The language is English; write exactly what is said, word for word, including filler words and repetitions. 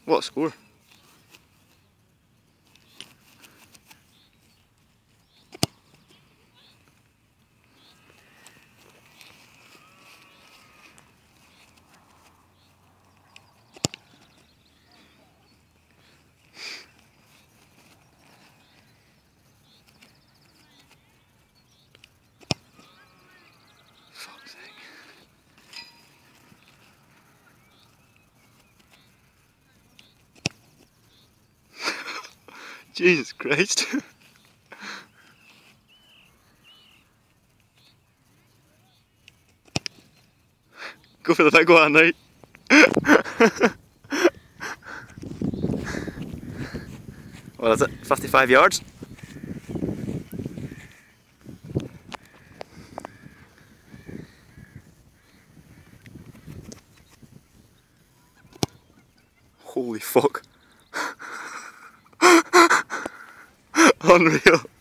What a score. Fuck's sake. Jesus Christ. Go for the big one, right? What is it? fifty-five yards? Holy fuck. Unreal.